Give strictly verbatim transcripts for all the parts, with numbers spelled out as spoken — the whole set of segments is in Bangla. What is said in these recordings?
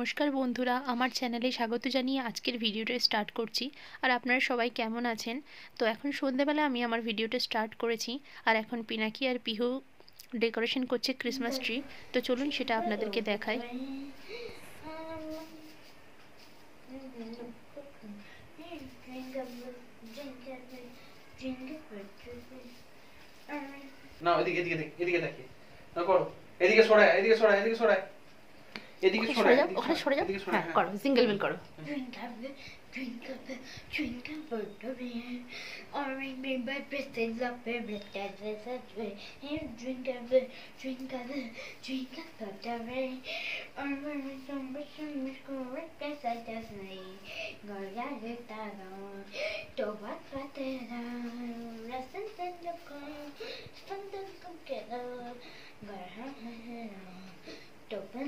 নমস্কার বন্ধুরা, আমার চ্যানেলে স্বাগত জানিয়ে আজকের ভিডিওটা স্টার্ট করছি। আর আপনারা সবাই কেমন আছেন? তো এখন সন্ধ্যেবেলা আমি আমার ভিডিওটা স্টার্ট করেছি, আর এখন পিনাকি আর পিহু ডেকোরেশন করছে ক্রিসমাস ট্রি। তো চলুন সেটা আপনাদেরকে দেখাই। না এদিকে এদিকে এদিকে দেখি না করো, এদিকে সরায় এদিকে সরায় এদিকে সরায় এদিকে সরে যাও, ওখানে সরে যাও। হ্যাঁ করো, সিঙ্গেল বেল করো। Twinkle, twinkle, twinkle, rain, orange rainbow, blessings of favorite skies that way. And twinkle, twinkle, twinkle, twinkle, rain, orange summer, summer, summer, bless I just need. Go down the town, to what what it is. Lessons in the car, something together. Go ahead, open,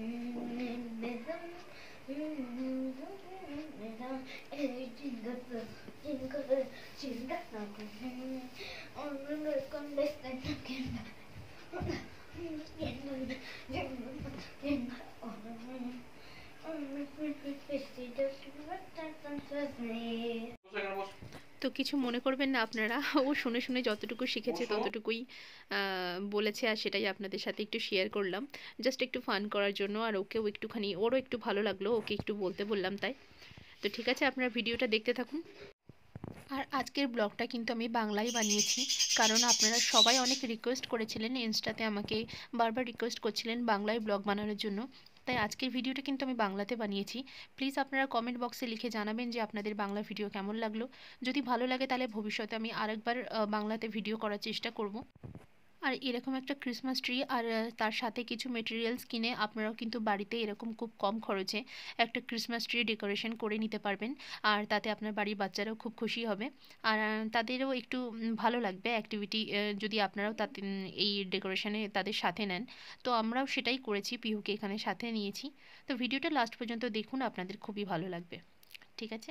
তো কিছু মনে করবেন না আপনারা, ও শুনে শুনে যতটুকু শিখেছে ততটুকুই বলেছে, আর সেটাই আপনাদের সাথে একটু শেয়ার করলাম, জাস্ট একটু ফান করার জন্য। আর ওকেও একটুখানি, ওরও একটু ভালো লাগলো, ওকে একটু বলতে বললাম তাই। তো ঠিক আছে, আপনারা ভিডিওটা দেখতে থাকুন। আর আজকের ব্লগটা কিন্তু আমি বাংলায় বানিয়েছি, কারণ আপনারা সবাই অনেক রিকোয়েস্ট করেছিলেন, ইনস্টাতে আমাকে বারবার রিকোয়েস্ট করছিলেন বাংলায় ব্লগ বানানোর জন্য। তাই আজকের ভিডিওটা কিন্তু আমি বাংলাতে বানিয়েছি। প্লিজ আপনারা কমেন্ট বক্সে লিখে জানাবেন যে আপনাদের বাংলা ভিডিও কেমন লাগলো। যদি ভালো লাগে তাহলে ভবিষ্যতে আমি আরেকবার বাংলাতে ভিডিও করার চেষ্টা করব। আর এরকম একটা ক্রিসমাস ট্রি আর তার সাথে কিছু মেটেরিয়ালস কিনে আপনারাও কিন্তু বাড়িতে এরকম খুব কম খরচে একটা ক্রিসমাস ট্রি ডেকোরেশন করে নিতে পারবেন। আর তাতে আপনার বাড়ির বাচ্চারাও খুব খুশি হবে, আর তাদেরও একটু ভালো লাগবে অ্যাক্টিভিটি, যদি আপনারাও তাতে এই ডেকোরেশনে তাদের সাথে নেন। তো আমরাও সেটাই করেছি, পিহুকে এখানে সাথে নিয়েছি। তো ভিডিওটা লাস্ট পর্যন্ত দেখুন, আপনাদের খুবই ভালো লাগবে। ঠিক আছে।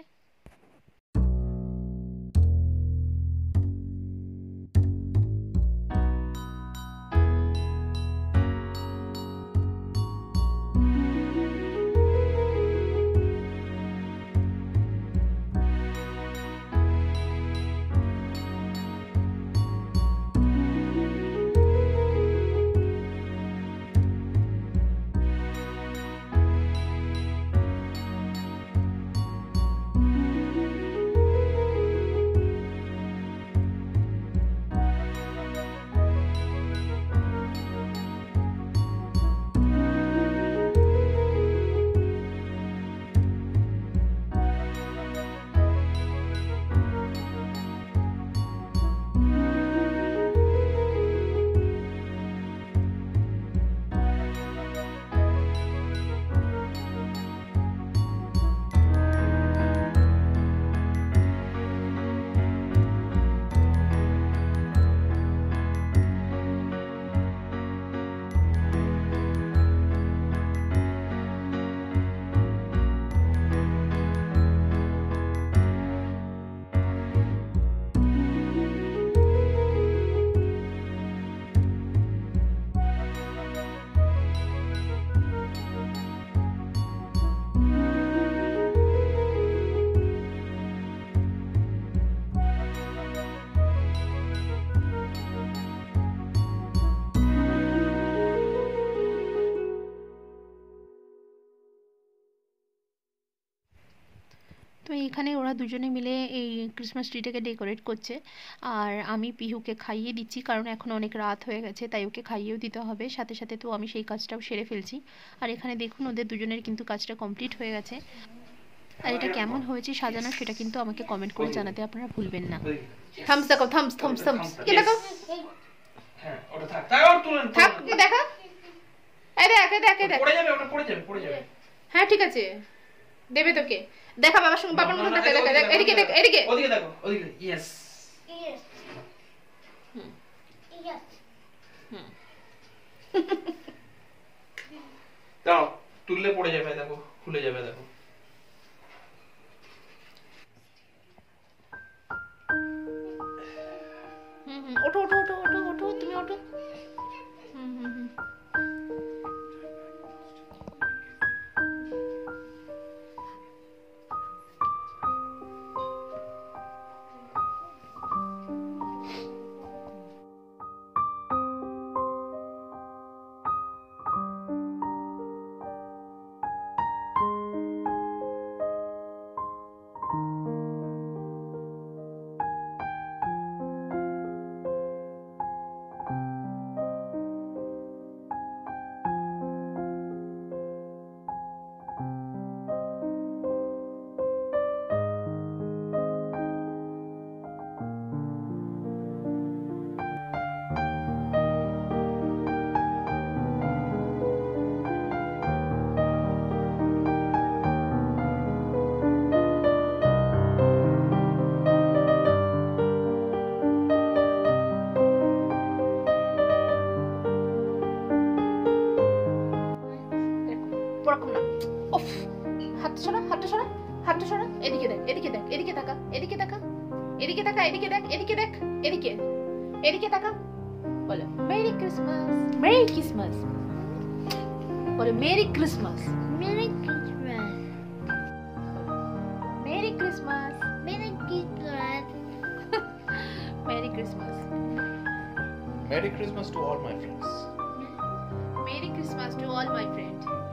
তো এখানে ওরা দুজনে মিলে এই ক্রিসমাস ট্রিটাকে ডেকোরেট করছে, আর আমি পিহুকে খাইয়ে দিচ্ছি, কারণ এখন অনেক রাত হয়ে গেছে, তাই ওকে খাইয়েও দিতে হবে। সাথে সাথে তো আমি সেই কাজটাও সেরে ফেলছি। আর এখানে দেখুন ওদের দুজনের কিন্তু কাজটা কমপ্লিট হয়ে গেছে। আর এটা কেমন হয়েছে সাজানো সেটা কিন্তু আমাকে কমেন্ট করে জানাতে আপনারা ভুলবেন না। থামস দেখো, থামস থামস থামস কে দেখো, হ্যাঁ ওটা থাক থাক আর তুলেন থাক দেখো, এই দেখ এই দেখ এই দেখ, পড়ে যাবে ওটা, পড়ে যাবে পড়ে যাবে। হ্যাঁ ঠিক আছে, দেবে তোকে। দেখা বাবার সঙ্গে, বাবার মতো দেখা, দেখা দেখ, এদিকে দেখ, এদিকে ওদিকে দেখো, ওদিকে। Yes yes, hmm yes. হুম দাও, তুললে পড়ে যাবে, দেখো খুলে যাবে, দেখো। হুম হুম ওঠো ওঠো ওঠো ওঠো ওঠো, তুমি ওঠো। হুম হুম হুম এদিকে তাকা, এদিকে দেখ, এদিকে দেখ, এদিকে এদিকে তাকা, বলো মেরি ক্রিসমাস, মেরি ক্রিসমাস, বলো merry Christmas, Merry Christmas. Merry Christmas, Merry Christmas. Merry Christmas, Merry Christmas to all my friends. Merry Christmas to all my friend.